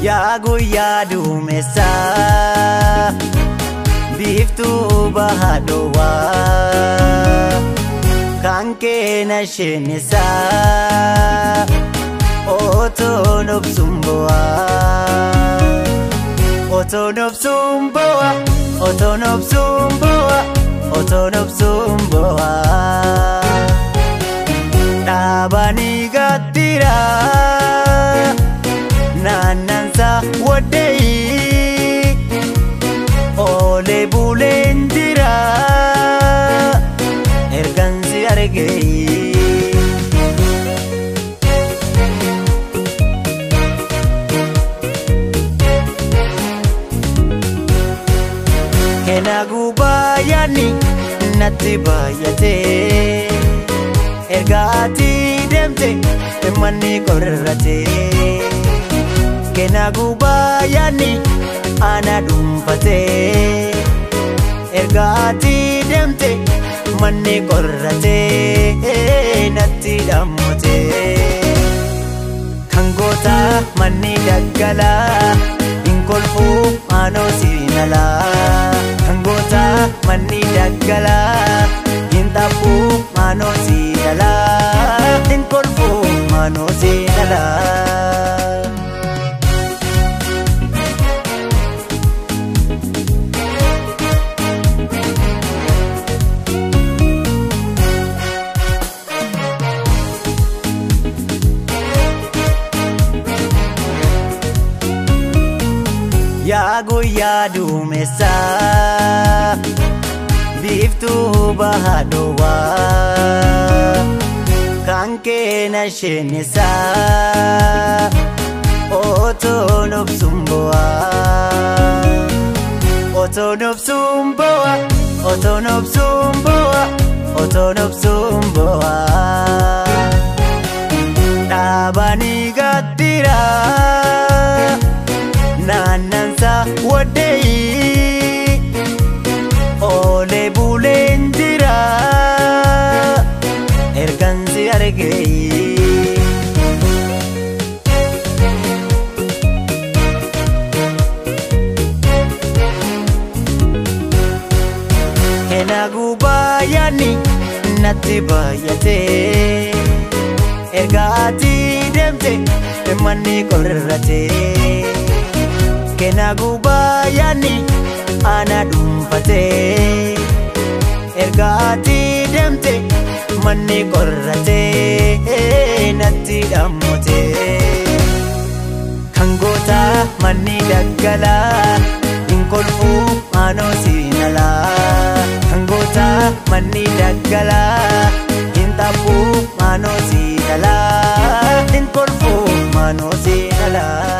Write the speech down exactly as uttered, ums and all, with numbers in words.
yaa guyyaa duumessaa biiftuu bahaa dhowwaa kan keena sheenessaa otoon obsuun bo'aa otoon obsuun bo'aa otoon obsuun bo'aa otoon obsuun bo'aa dhaabanii gattiraa naannansa waddeeyi olee buleen jira ergansi argeeyi kena gubaayani natti baay'atee ergaati deemte manni qorratee kena gubaayani ana dhuunfatee ergaati deemte manni qorratee natti dhammotee kan goota manni daggalaa hin kolfuu aanoo siinalaa kan goota manni daggalaa hin xaafuu aanoo siinalaa hin kolfuu aanoo siinalaa yaa guyyaa duumessaa biiftuu bahaa dhowwaa kan keena sheenessaa otoon obsuun bo'aa otoon obsuun bo'aa otoon obsuun bo'aa otoon obsuun bo'aa dhaabanii gattiraa naannansa waddeeyi olee buleen jira ergansi argeeyi kena gubaayani natti baay'atee ergaati deemte manni qorratee kena gubaayani ana dhuunfatee ergaati deemte manni qorratee natti dhammotee kan goota manni daggalaa hin kolfuu aanoo siinalaa kan goota manni daggalaa hin xaafuu aanoo siinalaa hin kolfuu aanoo siinalaa